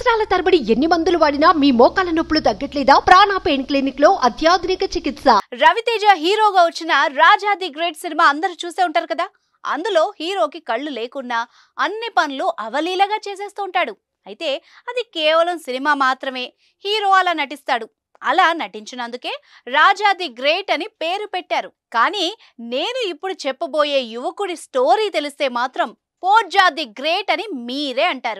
సంవత్సరాల తరబడి ఎన్ని మందులు వాడినా మీ మోకాల నొప్పులు తగ్గట్లేదా? ప్రాణ పెయిన్ క్లినిక్ లో అత్యాధునిక చికిత్స. రవితేజ హీరోగా వచ్చిన రాజా ది గ్రేట్ సినిమా అందరూ చూసే ఉంటారు కదా. అందులో హీరోకి కళ్ళు లేకున్నా అన్ని పనులు అవలీలగా చేసేస్తూ ఉంటాడు. అయితే అది కేవలం సినిమా మాత్రమే. హీరో అలా నటిస్తాడు. అలా నటించినందుకే రాజా ది గ్రేట్ అని పేరు పెట్టారు. కానీ నేను ఇప్పుడు చెప్పబోయే యువకుడి స్టోరీ తెలిస్తే మాత్రం పోర్జా ది గ్రేట్ అని మీరే అంటారు.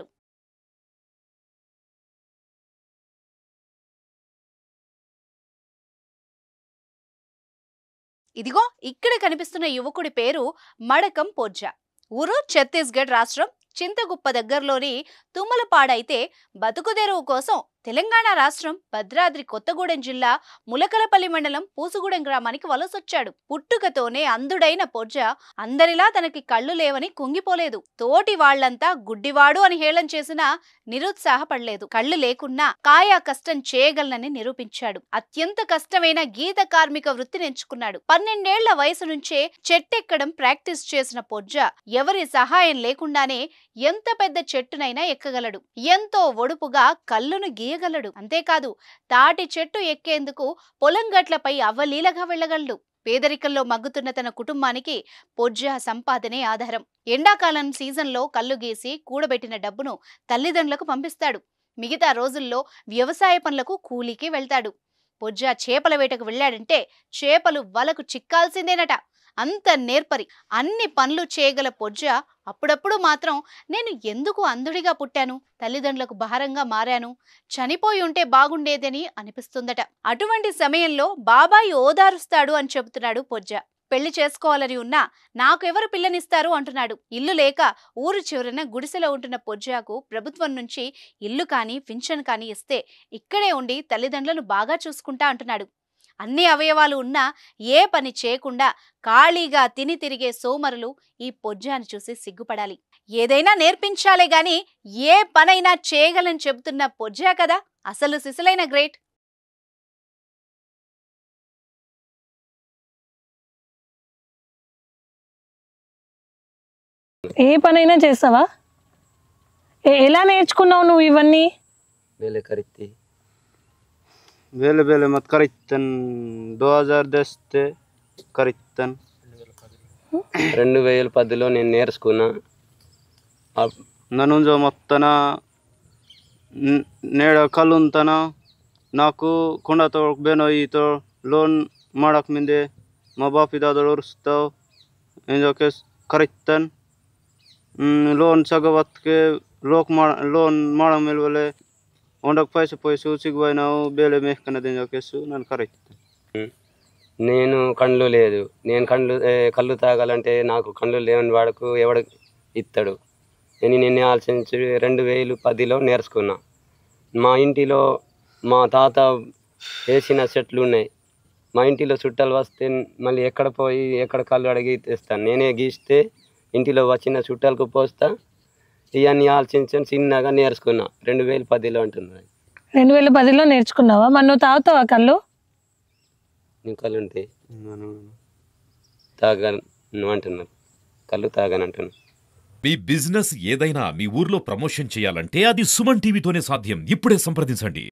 ఇదిగో ఇక్కడ కనిపిస్తున్న యువకుడి పేరు మడకం పోర్జా. ఊరు ఛత్తీస్గఢ్ రాష్ట్రం చింతగుప్ప దగ్గరలోని తుమ్మలపాడైతే బతుకుదెరువు కోసం తెలంగాణ రాష్ట్రం భద్రాద్రి కొత్తగూడెం జిల్లా ములకలపల్లి మండలం పూసుగూడెం గ్రామానికి వలసొచ్చాడు. పుట్టుకతోనే అంధుడైన పోర్జా అందరిలా తనకి కళ్ళు లేవని కుంగిపోలేదు. తోటి వాళ్లంతా గుడ్డివాడు అని హేళన చేసినా నిరుత్సాహపడలేదు. కళ్ళు లేకున్నా కాయా కష్టం చేయగలనని నిరూపించాడు. అత్యంత కష్టమైన గీత కార్మిక వృత్తిని ఎంచుకున్నాడు. 12 ఏళ్ల వయసు నుంచే చెట్టెక్కడం ప్రాక్టీస్ చేసిన పోర్జా ఎవరి సహాయం లేకుండానే ఎంత పెద్ద చెట్టునైనా ఎక్కగలడు. ఎంతో ఒడుపుగా కళ్ళును గీయగలడు. అంతేకాదు తాటి చెట్టు ఎక్కేందుకు పొలం గట్లపై అవలీలగా వెళ్లగలడు. పేదరికంలో మగ్గుతున్న తన కుటుంబానికి పోర్జా సంపాదనే ఆధారం. ఎండాకాలం సీజన్లో కళ్ళు గీసి కూడబెట్టిన డబ్బును తల్లిదండ్రులకు పంపిస్తాడు. మిగతా రోజుల్లో వ్యవసాయ పనులకు కూలీకి వెళ్తాడు. పోర్జా చేపల వేటకు వెళ్ళాడంటే చేపలు వలకు చిక్కాల్సిందేనట. అంత నేర్పరి. అన్ని పనులు చేయగల పోర్జా అప్పుడప్పుడు మాత్రం నేను ఎందుకు అంధుడిగా పుట్టాను, తల్లిదండ్రులకు భారంగా మారాను, చనిపోయి ఉంటే బాగుండేదని అనిపిస్తుందట. అటువంటి సమయంలో బాబాయి ఓదారుస్తాడు అని చెబుతున్నాడు పోర్జా. పెళ్లి చేసుకోవాలని ఉన్నా నాకెవరు పిల్లనిస్తారు అంటున్నాడు. ఇల్లు లేక ఊరు చివరన గుడిసెలో ఉంటున్న పోర్జాకు ప్రభుత్వం నుంచి ఇల్లు కానీ పింఛన్ కానీ ఇస్తే ఇక్కడే ఉండి తల్లిదండ్రులను బాగా చూసుకుంటా అంటున్నాడు. అన్ని అవయవాలు ఉన్నా ఏ పని చేయకుండా ఖాళీగా తిని తిరిగే సోమరులు ఈ పోర్జాను చూసి సిగ్గుపడాలి. ఏదైనా నేర్పించాలే గాని ఏ పనైనా చేయగలని చెబుతున్న పోర్జా కదా అసలు సిసలైన గ్రేట్. ఏ పనైనా చేస్తావా? ఎలా నేర్చుకున్నావు నువ్వు ఇవన్నీ? बेले बेले मत करितन 2010 ते करितन 2010లో నేను నేర్చుకున్నా. ననుంజో మొత్తన నేడ కలుంతన నాకు కొండతో బెనోయితో లోన్ ಮಾಡಕ್ ಮಿಂದೆ మా బాపి దాదలు ఉరుస్తావు ఎంజోకే కరితన్ లోన్ సగవత్కే లోన్ ಮಾಡ ಮೇಲ್ವಲೆ ಒಂಡಕ್ಕೆ ಪೈಸೆ ಸಿಗುವೈನಾವು ಬೇಲೆ ಮೇಹ್ಕನದ కేసు నన్ను కరెక్ట్. నేను కళ్ళు లేదు. నేను కళ్ళు తాగాలంటే నాకు కళ్ళు లేని వాడుకు ఎవడు ఇస్తాడు. నేను నిన్నే ఆలోచించి 2010లో నేర్చుకున్నా. మా ఇంటిలో మా తాత వేసిన చెట్లు ఉన్నాయి. మా ఇంటిలో చుట్టాలు వస్తే మళ్ళీ ఎక్కడ పోయి ఎక్కడ కళ్ళు అడిగి తెస్తాను. నేనే గీస్తే ఇంటిలో వచ్చిన చుట్టాలకు పోస్తా. ఇవన్నీ ఆలోచించి చిన్నగా నేర్చుకున్నా 2010లో అంటున్నా. 2010లో నేర్చుకున్నావా? మరి నువ్వు తాగుతావా కళ్ళు? నేను కళ్ళు ఉంటే తాగను అంటున్నాను. కళ్ళు తాగను అంటున్నా. మీ బిజినెస్ ఏదైనా మీ ఊర్లో ప్రమోషన్ చేయాలంటే అది సుమన్ టీవీతోనే సాధ్యం. ఇప్పుడే సంప్రదించండి.